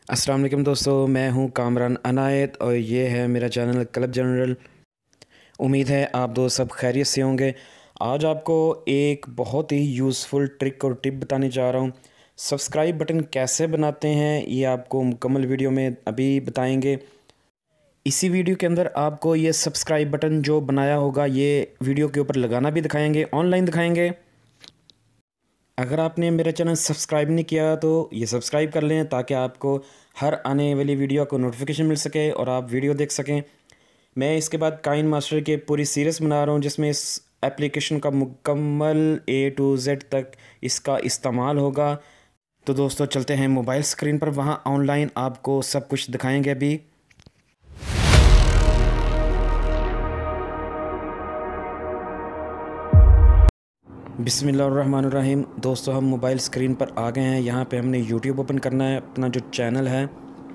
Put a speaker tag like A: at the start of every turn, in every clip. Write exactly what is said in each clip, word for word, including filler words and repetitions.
A: अस्सलाम वालेकुम दोस्तों, मैं हूं कामरान अनायत और ये है मेरा चैनल क्लब जनरल। उम्मीद है आप दोस्त सब खैरियत से होंगे। आज आपको एक बहुत ही यूज़फुल ट्रिक और टिप बताने जा रहा हूं। सब्सक्राइब बटन कैसे बनाते हैं ये आपको मुकम्मल वीडियो में अभी बताएंगे। इसी वीडियो के अंदर आपको ये सब्सक्राइब बटन जो बनाया होगा ये वीडियो के ऊपर लगाना भी दिखाएंगे, ऑनलाइन दिखाएंगे। अगर आपने मेरा चैनल सब्सक्राइब नहीं किया तो ये सब्सक्राइब कर लें ताकि आपको हर आने वाली वीडियो को नोटिफिकेशन मिल सके और आप वीडियो देख सकें। मैं इसके बाद काइन मास्टर के पूरी सीरीज़ बना रहा हूँ जिसमें इस एप्लीकेशन का मुकम्मल ए टू जेड तक इसका इस्तेमाल होगा। तो दोस्तों चलते हैं मोबाइल स्क्रीन पर, वहाँ ऑनलाइन आपको सब कुछ दिखाएंगे अभी। बिस्मिल्लाहिर्रहमानिर्रहीम। दोस्तों हम मोबाइल स्क्रीन पर आ गए हैं। यहाँ पे हमने यूट्यूब ओपन करना है, अपना जो चैनल है।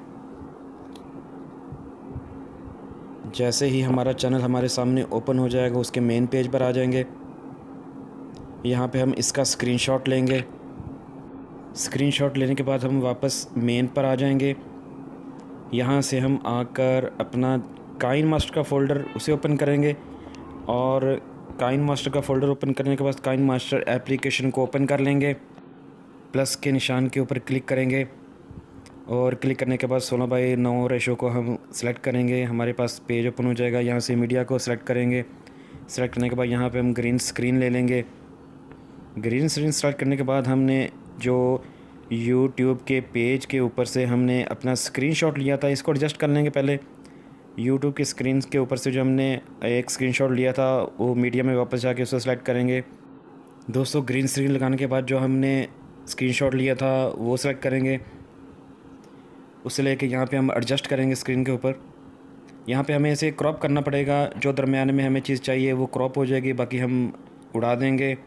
A: जैसे ही हमारा चैनल हमारे सामने ओपन हो जाएगा उसके मेन पेज पर आ जाएंगे। यहाँ पे हम इसका स्क्रीनशॉट लेंगे। स्क्रीनशॉट लेने के बाद हम वापस मेन पर आ जाएंगे। यहाँ से हम आकर अपना काइन मास्टर का फ़ोल्डर उसे ओपन करेंगे और काइन मास्टर का फ़ोल्डर ओपन करने के बाद काइन मास्टर एप्लीकेशन को ओपन कर लेंगे। प्लस के निशान के ऊपर क्लिक करेंगे और क्लिक करने के बाद सोलह बाई नौ रेशो को हम सेलेक्ट करेंगे। हमारे पास पेज ओपन हो जाएगा। यहाँ से मीडिया को सेलेक्ट करेंगे। सेलेक्ट करने के बाद यहाँ पे हम ग्रीन स्क्रीन ले लेंगे। ग्रीन स्क्रीन सेलेक्ट करने के बाद हमने जो यूट्यूब के पेज के ऊपर से हमने अपना स्क्रीनशॉट लिया था इसको एडजस्ट कर लेंगे। पहले यूट्यूब की स्क्रीन के ऊपर से जो हमने एक स्क्रीनशॉट लिया था वो मीडिया में वापस जाके उसे सेलेक्ट करेंगे। दोस्तों ग्रीन स्क्रीन लगाने के बाद जो हमने स्क्रीनशॉट लिया था वो सेलेक्ट करेंगे। उसे लेके यहाँ पे हम एडजस्ट करेंगे स्क्रीन के ऊपर। यहाँ पे हमें इसे क्रॉप करना पड़ेगा। जो दरमियान में हमें चीज़ चाहिए वो क्रॉप हो जाएगी, बाकी हम उड़ा देंगे।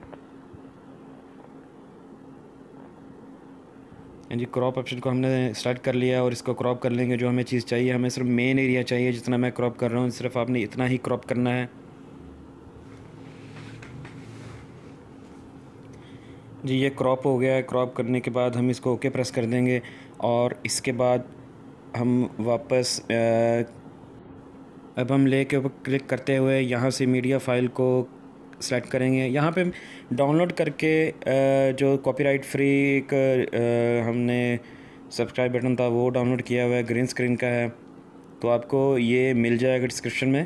A: जी क्रॉप ऑप्शन को हमने सेलेक्ट कर लिया और इसको क्रॉप कर लेंगे। जो हमें चीज़ चाहिए, हमें सिर्फ मेन एरिया चाहिए जितना मैं क्रॉप कर रहा हूँ, सिर्फ आपने इतना ही क्रॉप करना है। जी ये क्रॉप हो गया है। क्रॉप करने के बाद हम इसको ओके प्रेस कर देंगे और इसके बाद हम वापस अब हम ले के ऊपर क्लिक करते हुए यहाँ से मीडिया फाइल को सेलेक्ट करेंगे। यहाँ पे डाउनलोड करके जो कॉपीराइट फ्री एक हमने सब्सक्राइब बटन था वो डाउनलोड किया हुआ है, ग्रीन स्क्रीन का है, तो आपको ये मिल जाएगा डिस्क्रिप्शन में।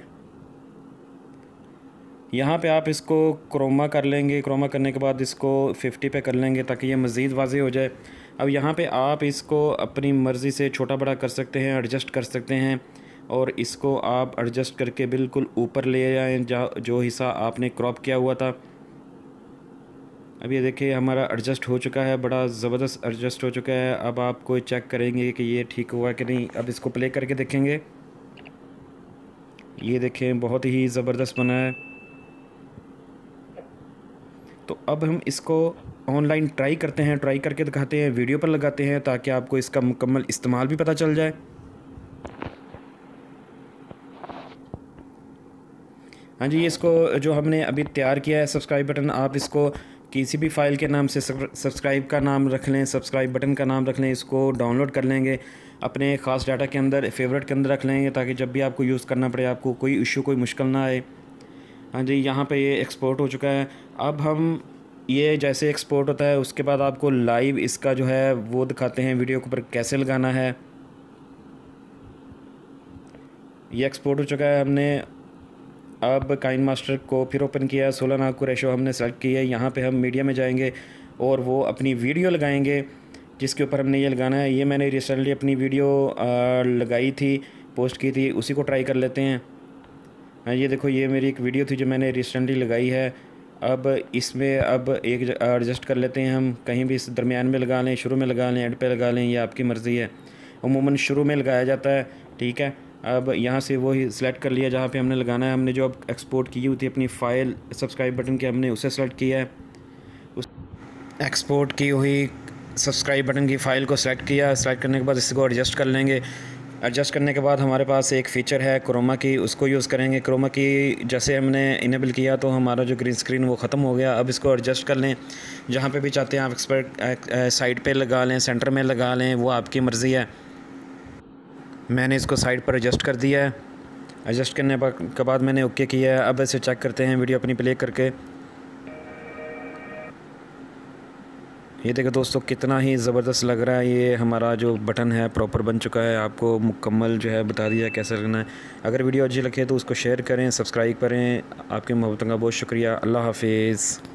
A: यहाँ पे आप इसको क्रोमा कर लेंगे। क्रोमा करने के बाद इसको फिफ्टी पे कर लेंगे ताकि ये मज़ीद वाज़ेह हो जाए। अब यहाँ पे आप इसको अपनी मर्ज़ी से छोटा बड़ा कर सकते हैं, एडजस्ट कर सकते हैं और इसको आप एडजस्ट करके बिल्कुल ऊपर ले जाएं जहाँ जो हिस्सा आपने क्रॉप किया हुआ था। अब ये देखिए हमारा एडजस्ट हो चुका है, बड़ा ज़बरदस्त एडजस्ट हो चुका है। अब आपको चेक करेंगे कि ये ठीक हुआ कि नहीं। अब इसको प्ले करके देखेंगे। ये देखें बहुत ही ज़बरदस्त बना है। तो अब हम इसको ऑनलाइन ट्राई करते हैं, ट्राई करके दिखाते हैं, वीडियो पर लगाते हैं ताकि आपको इसका मुकम्मल इस्तेमाल भी पता चल जाए। हाँ जी, इसको जो हमने अभी तैयार किया है सब्सक्राइब बटन, आप इसको किसी भी फ़ाइल के नाम से सब्सक्राइब का नाम रख लें, सब्सक्राइब बटन का नाम रख लें। इसको डाउनलोड कर लेंगे, अपने ख़ास डाटा के अंदर फेवरेट के अंदर रख लेंगे ताकि जब भी आपको यूज़ करना पड़े आपको कोई इशू कोई मुश्किल ना आए। हाँ जी, यहाँ पे ये एक्सपोर्ट हो चुका है। अब हम ये जैसे एक्सपोर्ट होता है उसके बाद आपको लाइव इसका जो है वो दिखाते हैं वीडियो के ऊपर कैसे लगाना है। ये एक्सपोर्ट हो चुका है। हमने अब काइन मास्टर को फिर ओपन किया, सोलह नाग को रेशो हमने सेलेक्ट किया है। यहाँ पे हम मीडिया में जाएंगे और वो अपनी वीडियो लगाएंगे जिसके ऊपर हमने ये लगाना है। ये मैंने रिसेंटली अपनी वीडियो लगाई थी, पोस्ट की थी, उसी को ट्राई कर लेते हैं। हाँ ये देखो ये मेरी एक वीडियो थी जो मैंने रिसेंटली लगाई है। अब इसमें अब एक एडजस्ट कर लेते हैं हम, कहीं भी इस दरमियान में लगा लें, शुरू में लगा लें, एंड पे लगा लें, ये आपकी मर्ज़ी है। अमूमन शुरू में लगाया जाता है, ठीक है। अब यहाँ से वो ही सिलेक्ट कर लिया जहाँ पे हमने लगाना है। हमने जो अब एक्सपोर्ट की हुई थी अपनी फ़ाइल सब्सक्राइब बटन की, हमने उसे सेलेक्ट किया है। उस एक्सपोर्ट की हुई सब्सक्राइब बटन की फ़ाइल को सेलेक्ट किया। सेलेक्ट करने के बाद इसको एडजस्ट कर लेंगे। एडजस्ट करने के बाद हमारे पास एक फ़ीचर है क्रोमा की, उसको यूज़ करेंगे। क्रोमा की जैसे हमने इनेबल किया तो हमारा जो ग्रीन स्क्रीन वो ख़त्म हो गया। अब इसको एडजस्ट कर लें, जहाँ पे भी चाहते हैं आप एक्सपर्ट साइड पे लगा लें, सेंटर में लगा लें, वो आपकी मर्ज़ी है। मैंने इसको साइड पर एडजस्ट कर दिया है। एडजस्ट करने के बाद मैंने ओके किया है। अब इसे चेक करते हैं वीडियो अपनी प्ले करके। ये देखो दोस्तों कितना ही ज़बरदस्त लग रहा है। ये हमारा जो बटन है प्रॉपर बन चुका है। आपको मुकम्मल जो है बता दिया कैसे लगना है। अगर वीडियो अच्छी लगे तो उसको शेयर करें, सब्सक्राइब करें। आपके मोहब्बतों का बहुत शुक्रिया। अल्लाह हाफिज़।